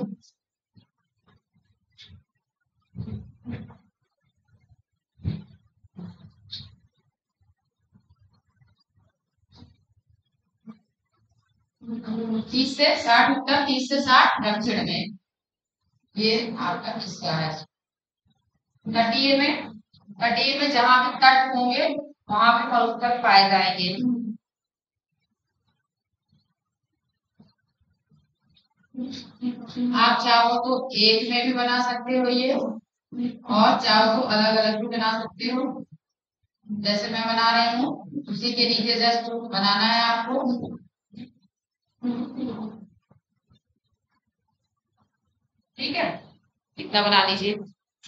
तीस से साठ उत्तर, तीस से साठ दक्षिण में, ये आपका हिस्सा है। तटीय में, तटीय में जहां भी तट होंगे वहां पे मरुस्थल पाए जाएंगे। आप चाहो तो एक में भी बना सकते हो ये, और चाहो तो अलग अलग भी बना सकते हो। जैसे मैं बना रही हूँ उसी के नीचे जस्ट बनाना है आपको। ठीक है, इतना बना लीजिए।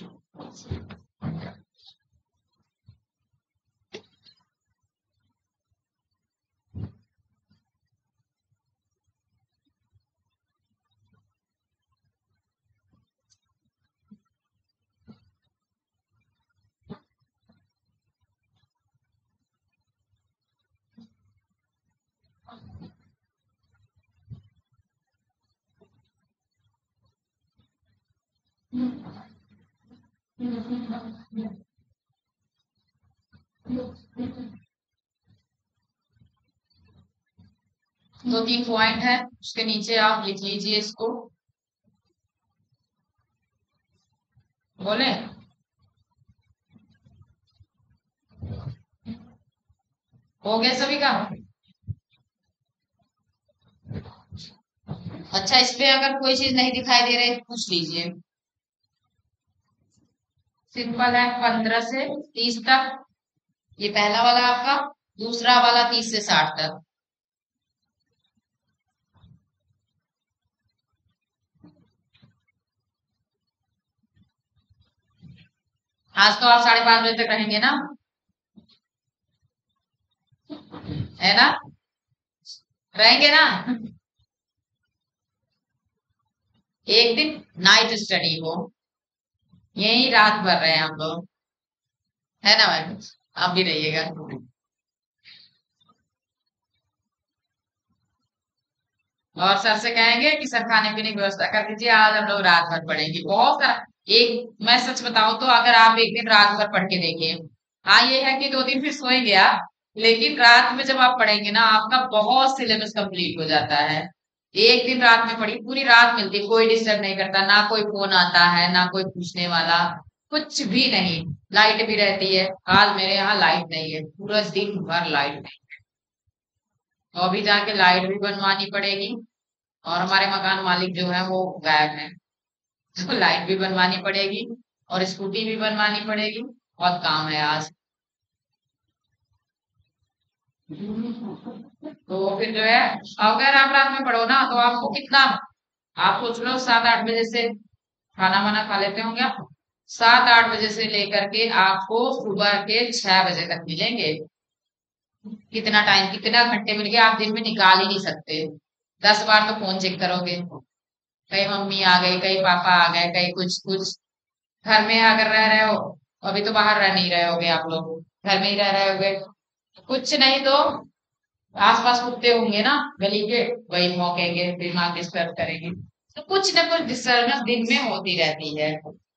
दो तीन पॉइंट है, उसके नीचे आप लिख लीजिए इसको। बोले हो गया सभी का? अच्छा, इस पे अगर कोई चीज नहीं दिखाई दे रही पूछ लीजिए। सिंपल है, पंद्रह से तीस तक ये पहला वाला आपका, दूसरा वाला तीस से साठ तक। आज तो आप साढ़े पांच बजे तक रहेंगे ना, है ना? रहेंगे ना? एक दिन नाइट स्टडी हो, यही रात भर रहे हैं हम लोग, है ना मैम? आप भी रहिएगा। और सर से कहेंगे कि सर खाने पीने की व्यवस्था कर दीजिए, आज हम लोग रात भर पढ़ेंगे। बहुत सारा, एक मैं सच बताऊं तो अगर आप एक दिन रात भर पढ़ के देखिए, हाँ ये है कि दो दिन फिर सोएंगे आप, लेकिन रात में जब आप पढ़ेंगे ना आपका बहुत सिलेबस कंप्लीट हो जाता है। एक दिन रात में पढ़ी, पूरी रात मिलती, कोई डिस्टर्ब नहीं करता, ना कोई फोन आता है ना कोई पूछने वाला, कुछ भी नहीं। लाइट भी रहती है, आज मेरे यहाँ लाइट नहीं है, पूरा दिन भर लाइट नहीं। तो अभी जाके लाइट भी बनवानी पड़ेगी, और हमारे मकान मालिक जो है वो गायब है, तो लाइट भी बनवानी पड़ेगी और स्कूटी भी बनवानी पड़ेगी। बहुत काम है आज। तो फिर जो है, अगर आप रात में पढ़ो ना तो आपको कितना, आप सोच लो सात आठ बजे से खाना वाना खा लेते होंगे आप, सात आठ बजे से लेकर के आपको सुबह के छह बजे तक मिलेंगे। कितना टाइम, कितना घंटे मिल गए आप दिन में निकाल ही नहीं सकते। दस बार तो फोन चेक करोगे, कहीं मम्मी आ गई, कहीं पापा आ गए, कहीं कुछ कुछ। घर में अगर रह रहे हो, अभी तो बाहर रह नहीं रहे होगे आप लोग, घर में ही रह रहे होगे, कुछ नहीं तो आसपास कुत्ते होंगे ना गली के, वही भौंकेंगे, दिमाग डिस्टर्ब करेंगे। तो कुछ ना कुछ डिस्टर्बेंस दिन में होती रहती है।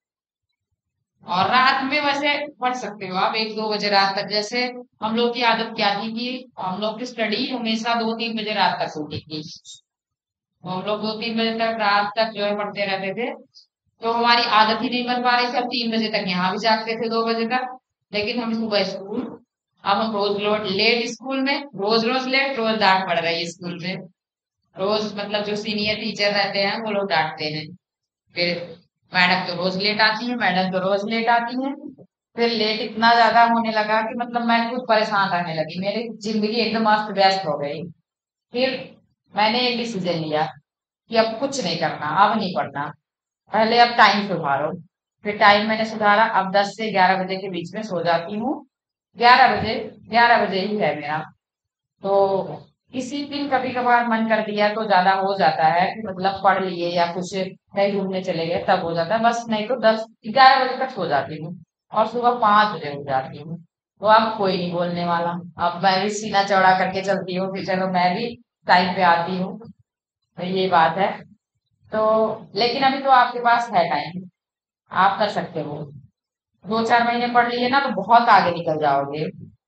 और रात में वैसे पढ़ सकते हो आप एक दो बजे रात तक। जैसे हम लोग की आदत क्या थी कि हम लोग की स्टडी हमेशा दो तीन बजे रात तक होती थी, तो हम लोग दो तीन बजे तक रात तक जो है पढ़ते रहते थे। तो हमारी आदत ही नहीं बन पा रही थी, हम तीन बजे तक यहाँ भी जागते थे दो बजे तक। लेकिन हम सुबह स्कूल, अब हम रोज रोज लेट स्कूल में, रोज रोज लेट, रोज डांट पड़ रही है स्कूल में। रोज मतलब जो सीनियर टीचर रहते हैं वो लोग डांटते हैं। फिर मैडम तो रोज लेट आती है, मैडम तो रोज लेट आती है। फिर लेट इतना ज्यादा होने लगा कि मतलब मैं खुद परेशान रहने लगी, मेरी जिंदगी एकदम अस्त व्यस्त हो गई। फिर मैंने एक डिसीजन लिया कि अब कुछ नहीं करना, अब नहीं पढ़ना, पहले अब टाइम सुधारो। फिर टाइम मैंने सुधारा, अब दस से ग्यारह बजे के बीच में सो जाती हूँ। ग्यारह बजे, ग्यारह बजे ही है मेरा। तो किसी दिन कभी कभार मन कर दिया तो ज्यादा हो जाता है कि मतलब पढ़ लिए या कुछ कहीं घूमने चले गए तब हो जाता है, बस नहीं तो दस ग्यारह बजे तक सो जाती हूँ और सुबह पांच बजे उठ जाती हूँ। तो अब कोई नहीं बोलने वाला, अब मैं भी सीना चौड़ा करके चलती हूँ कि चलो मैं भी टाइम पे आती हूँ। तो ये बात है। तो लेकिन अभी तो आपके पास है टाइम, आप कर सकते हो। दो चार महीने पढ़ लिए ना तो बहुत आगे निकल जाओगे।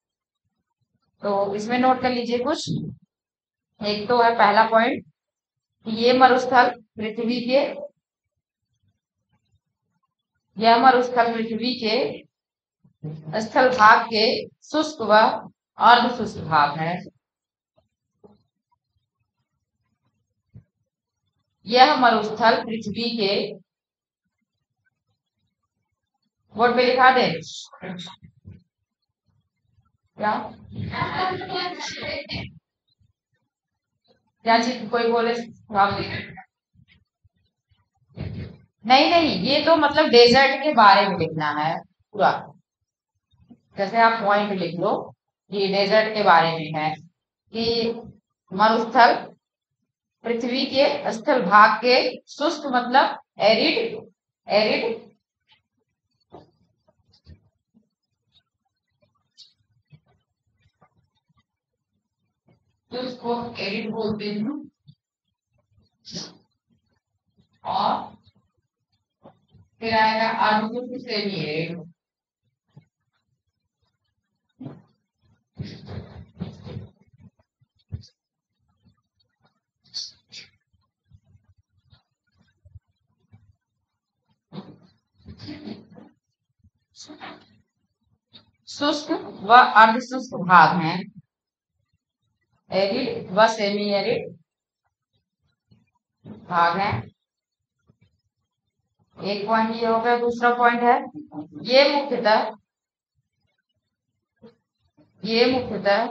तो इसमें नोट कर लीजिए कुछ। एक तो है पहला पॉइंट, ये मरुस्थल पृथ्वी के, यह मरुस्थल पृथ्वी के स्थल भाग के शुष्क व अर्ध शुष्क भाग है। यह मरुस्थल पृथ्वी के बोर्ड पे लिखा दे क्या क्या चीज कोई बोले नहीं नहीं, ये तो मतलब डेजर्ट के बारे में लिखना है पूरा। जैसे आप पॉइंट लिख लो ये डेजर्ट के बारे में है कि मरुस्थल पृथ्वी के स्थल भाग के शुष्क मतलब एरिड एरिड उसको एरिड बोलते हैं और फिर आएगा अर्धशुष्क सेमी एरिड। शुष्क व अर्धशुष्क भाग हैं एरिड व सेमी एरिड भाग है। एक पॉइंट ये हो गया। दूसरा पॉइंट है ये मुख्यतः ये मुख्यतः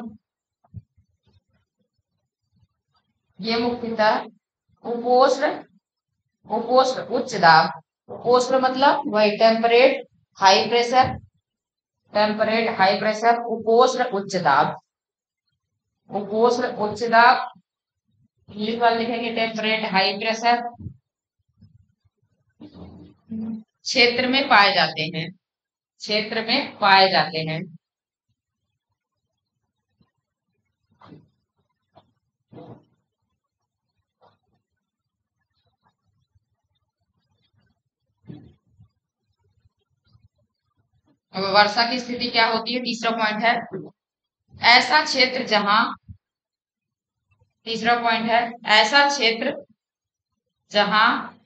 ये मुख्यतः उपोष्ण उपोष्ण उच्च दाब उपोष्ण मतलब वही temperate high pressure temperate high pressure उपोष्ण उच्च दाब उपोष्ण उच्च दाब इंग्लिश वाले लिखेंगे टेम्परेट हाई प्रेशर क्षेत्र में पाए जाते हैं क्षेत्र में पाए जाते हैं। अब वर्षा की स्थिति क्या होती है? तीसरा पॉइंट है ऐसा क्षेत्र जहां तीसरा पॉइंट है ऐसा क्षेत्र जहां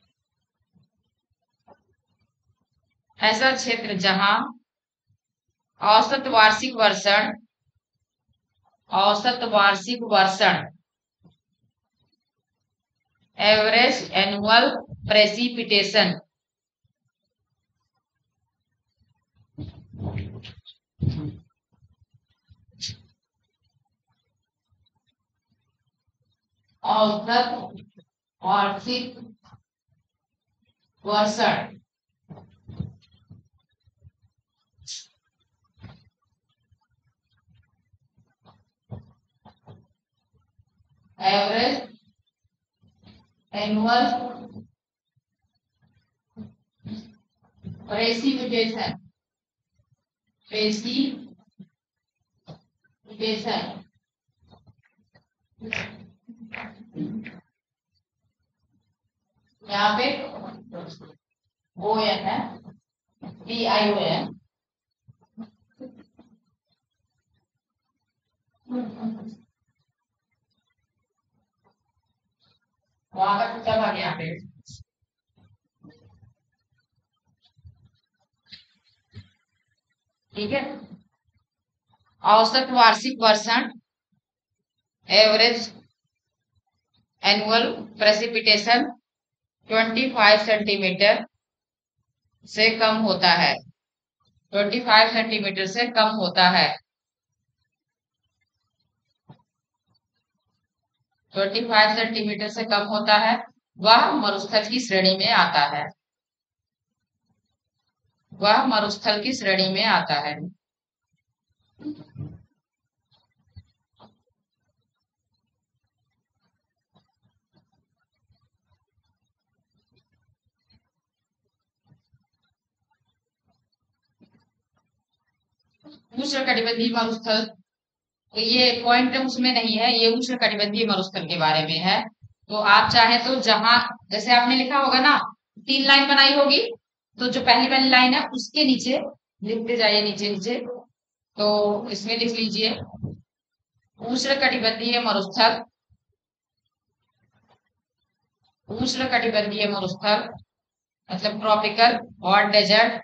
ऐसा क्षेत्र जहां औसत वार्षिक वर्षण औसत वार्षिक वर्षण एवरेज एनुअल प्रेसिपिटेशन औसत वार्षिक वर्षण एवरेज एनुअल प्रेसिपिटेशन प्रेसिपिटेशन यहाँ पे ओ एन है पी आई ओ एन वहां का क्या भाग यहाँ पे ठीक है। औसत वार्षिक वर्षण एवरेज एनुअल प्रेसिपिटेशन पच्चीस सेंटीमीटर से कम होता है पच्चीस सेंटीमीटर से कम होता है पच्चीस सेंटीमीटर से कम होता है वह मरुस्थल की श्रेणी में आता है वह मरुस्थल की श्रेणी में आता है। उष्णकटिबंधीय मरुस्थल तो ये पॉइंट उसमें नहीं है, ये उष्णकटिबंधीय मरुस्थल के बारे में है। तो आप चाहे तो जहां जैसे आपने लिखा होगा ना तीन लाइन बनाई होगी तो जो पहली पहली लाइन है उसके नीचे लिखते जाइए नीचे नीचे। तो इसमें लिख लीजिए उष्णकटिबंधीय मरुस्थल उष्णकटिबंधीय मरुस्थल मतलब ट्रॉपिकल और डेजर्ट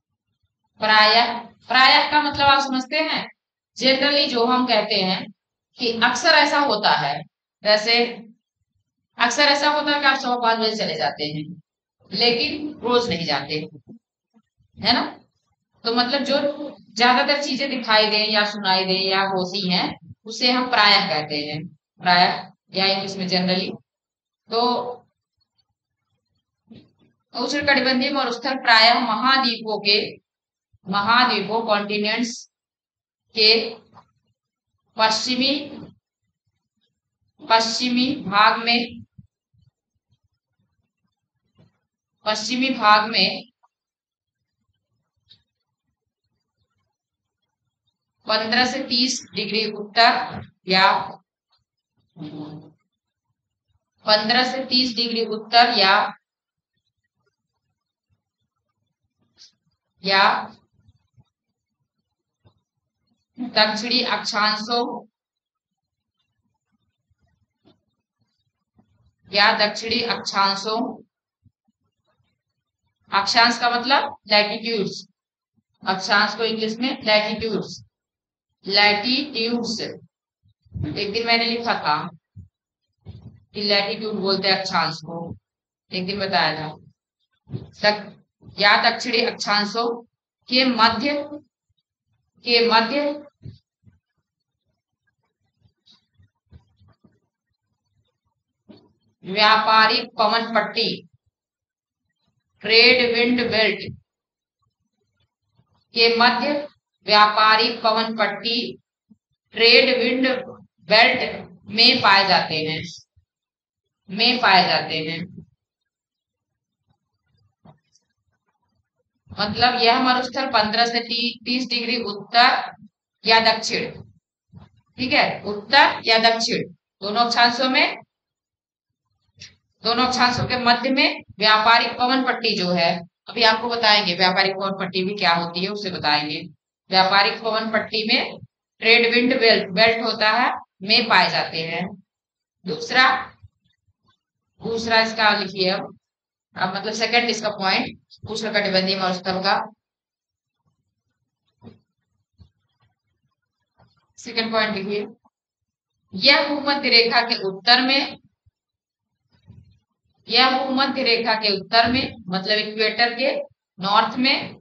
प्रायः प्रायः का मतलब आप समझते हैं जनरली जो हम कहते हैं कि अक्सर ऐसा होता है, जैसे अक्सर ऐसा होता है कि आप सुबह पाँच बजे चले जाते हैं, लेकिन रोज नहीं जाते, है ना। तो मतलब जो ज्यादातर चीजें दिखाई दें या सुनाई दें या होती हैं, उसे हम प्रायः कहते हैं, प्रायः, या इंग्लिश में जनरली। तो उष्णकटिबंधीय मरुस्थल प्रायः महाद्वीपों के महाद्वीपों कॉन्टिनेंट्स के पश्चिमी पश्चिमी भाग में पश्चिमी भाग में पंद्रह से तीस डिग्री उत्तर या पंद्रह से तीस डिग्री उत्तर या या दक्षिणी अक्षांशों या दक्षिणी अक्षांशों अक्षांश का मतलब लैटिट्यूड्स, अक्षांश को इंग्लिश में लैटिट्यूड्स, लैटिट्यूड्स। एक दिन मैंने लिखा था कि लैटिट्यूड बोलते हैं अक्षांश को, एक दिन बताया था। तक, या दक्षिणी अक्षांशों के मध्य के मध्य व्यापारिक पवन पट्टी ट्रेड विंड बेल्ट के मध्य व्यापारिक पवन पट्टी ट्रेड विंड बेल्ट में पाए जाते हैं में पाए जाते हैं मतलब यह मरुस्थल पंद्रह से तीस डिग्री उत्तर या दक्षिण, ठीक है, उत्तर या दक्षिण, दोनों अक्षांशों में दोनों अक्षांशों के मध्य में व्यापारिक पवन पट्टी जो है, अभी आपको बताएंगे व्यापारिक पवन पट्टी भी क्या होती है, उसे बताएंगे। व्यापारिक पवन पट्टी में ट्रेड विंड बेल्ट बेल्ट होता है, में पाए जाते हैं। दूसरा दूसरा इसका लिखिए अब अब मतलब सेकंड इसका पॉइंट उष्णकटिबंधीय मरुस्थल का सेकंड पॉइंट लिखिए, यह भूमध्य रेखा के उत्तर में यह भूमध्य रेखा के उत्तर में मतलब इक्वेटर के नॉर्थ में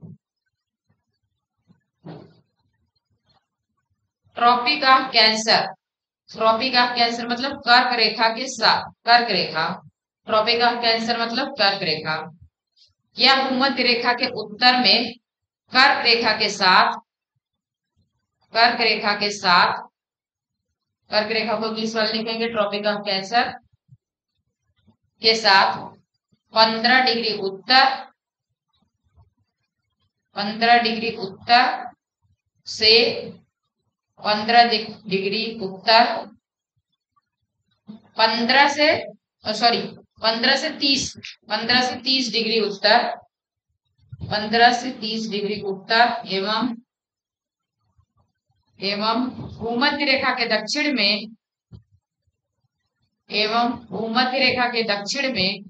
Tropic of Cancer Tropic of Cancer मतलब कर्क रेखा के साथ कर्क रेखा ट्रॉपिक ऑफ कैंसर मतलब कर्क रेखा, यह भूमध्य रेखा के उत्तर में कर्क रेखा के साथ कर्क रेखा के साथ कर्क रेखा को इंग्लिश वाले लिखेंगे ट्रॉपिक ऑफ कैंसर के साथ पंद्रह डिग्री उत्तर पंद्रह डिग्री उत्तर से पंद्रह डिग्री उत्तर पंद्रह से सॉरी पंद्रह से तीस पंद्रह से तीस डिग्री उत्तर पंद्रह से तीस डिग्री उत्तर एवं एवं भूमध्य रेखा के दक्षिण में एवं भूमध्य रेखा के दक्षिण में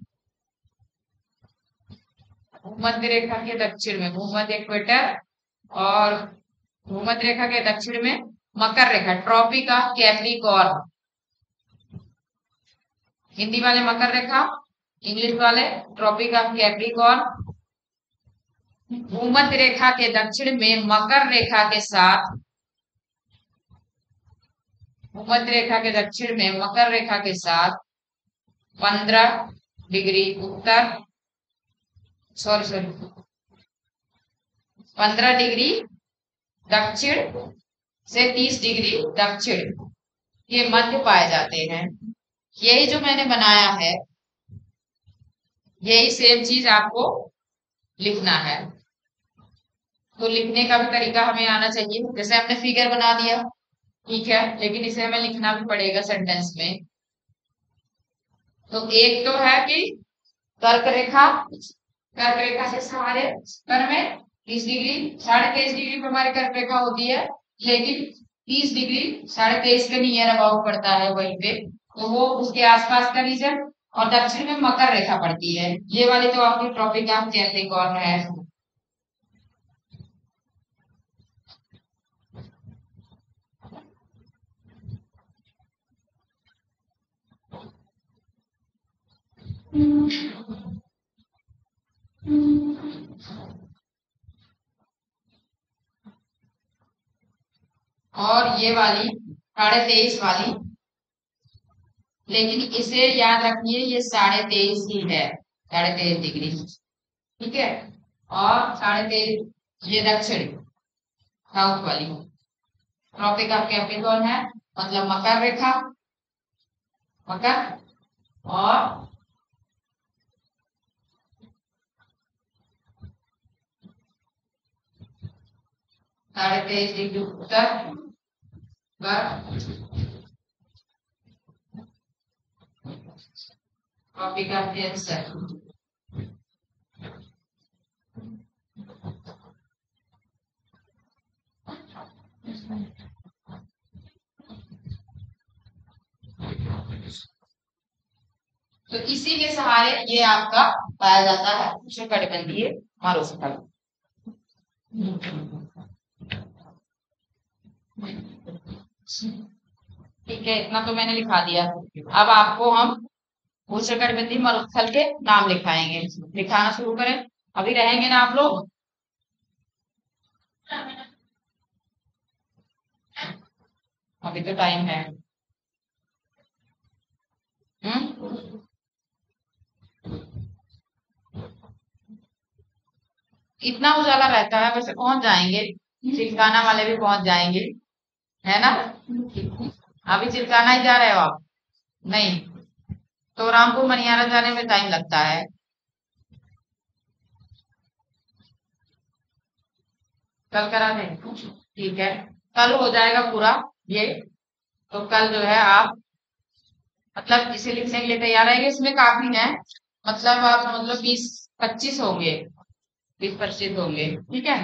भूमध्य रेखा के दक्षिण में भूमध्य इक्वेटर और भूमध्य रेखा के दक्षिण में मकर रेखा ट्रॉपिक ऑफ कैप्रिकॉर्न, हिंदी वाले मकर रेखा, इंग्लिश वाले ट्रॉपिक ऑफ कैप्रिकॉर्न। भूमध्य रेखा के दक्षिण में मकर रेखा के साथ भूमध्य रेखा के दक्षिण में मकर रेखा के साथ पंद्रह डिग्री उत्तर सॉरी सॉरी पंद्रह डिग्री दक्षिण से तीस डिग्री दक्षिण के मध्य पाए जाते हैं। यही जो मैंने बनाया है, यही सेम चीज आपको लिखना है। तो लिखने का भी तरीका हमें आना चाहिए, जैसे हमने फिगर बना दिया, ठीक है, लेकिन इसे हमें लिखना भी पड़ेगा सेंटेंस में। तो एक तो है कि कर्क रेखा कर्क रेखा से हमारे कर में तीस डिग्री साढ़े तेईस डिग्री पर हमारी कर्क रेखा होती है, लेकिन तीस डिग्री साढ़े तेईस के नियर अबाउट पड़ता है वहीं पे, तो वो उसके आसपास का रीजन, और दक्षिण में मकर रेखा पड़ती है। ये वाली तो आपकी ट्रॉपिक ऑफ कैप्रिकॉर्न है। वाली, साढ़े तेईस वाली, लेकिन इसे याद रखिए ये साढ़े तेईस ही है, साढ़े तेईस डिग्री, ठीक है। और साढ़े तेईस ये दक्षिण साउथ वाली। ट्रॉपिक ऑफ कैप्रिकॉर्न है, मतलब मकर रेखा, मकर। और साढ़े तेईस डिग्री उत्तर ट्रॉपिक ऑफ कैंसर। तो इसी के सहारे ये आपका पाया जाता है उष्णकटिबंधीय मरुस्थल। ठीक है, इतना तो मैंने लिखा दिया। अब आपको हम उष्णकटिबंधीय मरुस्थल के नाम लिखाएंगे। लिखाना शुरू करें, अभी रहेंगे ना आप लोग? अभी तो टाइम है। हम्म इतना उजाला रहता है, वैसे पहुंच जाएंगे, चिल्काना वाले भी पहुंच जाएंगे, है ना? अभी चिल्काना ही जा रहे हो आप? नहीं, तो रामपुर मनियारा जाने में टाइम लगता है। कल करा दें, ठीक है, कल हो जाएगा पूरा ये। तो कल जो है आप मतलब इसे लिखने के लिए तैयार रहेंगे। इसमें काफी है, मतलब आप मतलब बीस पच्चीस होंगे, बीस पच्चीस होंगे, ठीक है।